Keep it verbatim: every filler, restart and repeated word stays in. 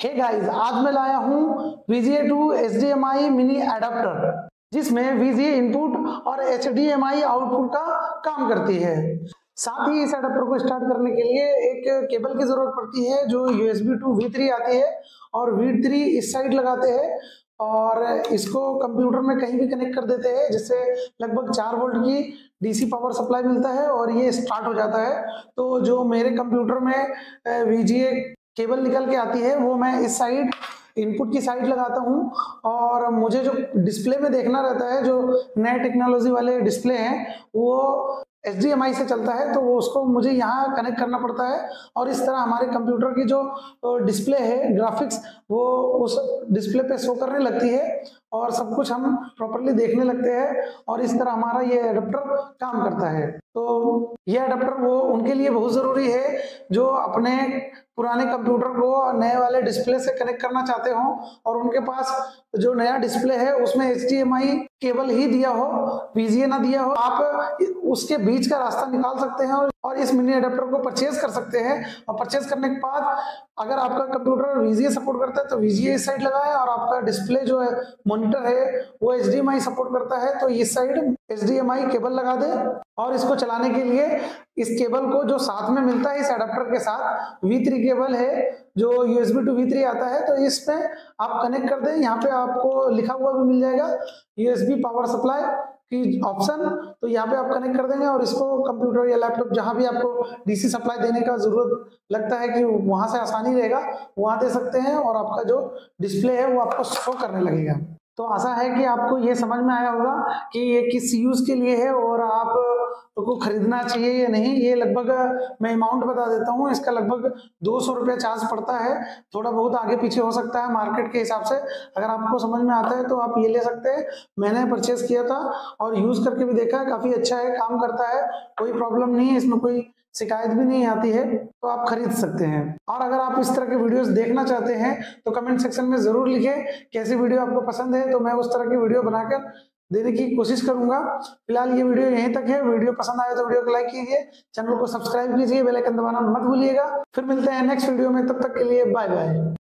Hey guys, आज मैं लाया हूँ V G A to H D M I mini adapter, जिसमें वी जी ए इनपुट और H D M I output का काम करती है। साथ ही इस एडाप्टर को स्टार्ट करने के लिए एक केबल की जरूरत पड़ती है जो U S B to V three आती है, और वी थ्री इस साइड लगाते हैं और इसको कंप्यूटर में कहीं भी कनेक्ट कर देते हैं, जिससे लगभग चार वोल्ट की डी सी पावर सप्लाई मिलता है और ये स्टार्ट हो जाता है। तो जो मेरे कंप्यूटर में वी जी ए केबल निकल के आती है वो मैं इस साइड इनपुट की साइड लगाता हूँ, और मुझे जो डिस्प्ले में देखना रहता है, जो नए टेक्नोलॉजी वाले डिस्प्ले हैं वो एच डी एम आई से चलता है, तो वो उसको मुझे यहाँ कनेक्ट करना पड़ता है। और इस तरह हमारे कंप्यूटर की जो डिस्प्ले है, ग्राफिक्स, वो उस डिस्प्ले पे शो करने लगती है और सब कुछ हम प्रॉपरली देखने लगते हैं, और इस तरह हमारा ये एडाप्टर काम करता है। तो ये एडाप्टर वो उनके लिए बहुत ज़रूरी है जो अपने पुराने कंप्यूटर को नए वाले डिस्प्ले से कनेक्ट करना चाहते हो और उनके पास जो नया डिस्प्ले है उसमें H D M I cable ही दिया हो, वी जी ए ना दिया हो। आप उसके बीच का रास्ता निकाल सकते हैं और इस मिनी एडाप्टर को परचेज कर सकते हैं। और परचेज करने के बाद अगर आपका computer V G A support करता है तो वी जी ए इस साइड लगाएं, और आपका डिस्प्ले जो है, मॉनिटर है, वो H D M I support करता है तो इस side H D M I cable लगा दें। और इसको चलाने के लिए इस केबल को जो साथ में मिलता है इस एडाप्टर के साथ, वी थ्री केबल है जो U S B to V three आता है, तो इसमें आप कनेक्ट कर दें। यहाँ पे आपको लिखा हुआ भी मिल जाएगा U S B power supply की ऑप्शन, तो यहाँ पे आप कनेक्ट कर देंगे और इसको कंप्यूटर या लैपटॉप जहाँ भी आपको डी सी सप्लाई देने का जरूरत लगता है कि वहां से आसानी रहेगा, वहां दे सकते हैं और आपका जो डिस्प्ले है वो आपको शो करने लगेगा। तो आशा है कि आपको ये समझ में आया होगा कि ये किस यूज के लिए है और आप को खरीदना चाहिए या नहीं। ये लगभग मैं अमाउंट बता देता हूँ, इसका लगभग दो सौ रुपये चार्ज पड़ता है। थोड़ा बहुत आगे पीछे हो सकता है मार्केट के हिसाब से, अगर आपको समझ में आता है तो आप ये ले सकते हैं। मैंने परचेज किया था और यूज करके भी देखा है, काफी अच्छा है, काम करता है, कोई प्रॉब्लम नहीं है, इसमें कोई शिकायत भी नहीं आती है, तो आप खरीद सकते हैं। और अगर आप इस तरह के वीडियोस देखना चाहते हैं तो कमेंट सेक्शन में जरूर लिखें कैसी वीडियो आपको पसंद है, तो मैं उस तरह की वीडियो बनाकर देने की कोशिश करूंगा। फिलहाल ये वीडियो यहीं तक है। वीडियो पसंद आए तो वीडियो को लाइक कीजिए, चैनल को सब्सक्राइब कीजिए, बेल आइकन दबाना मत भूलिएगा। फिर मिलते हैं नेक्स्ट वीडियो में, तब तक के लिए बाय बाय।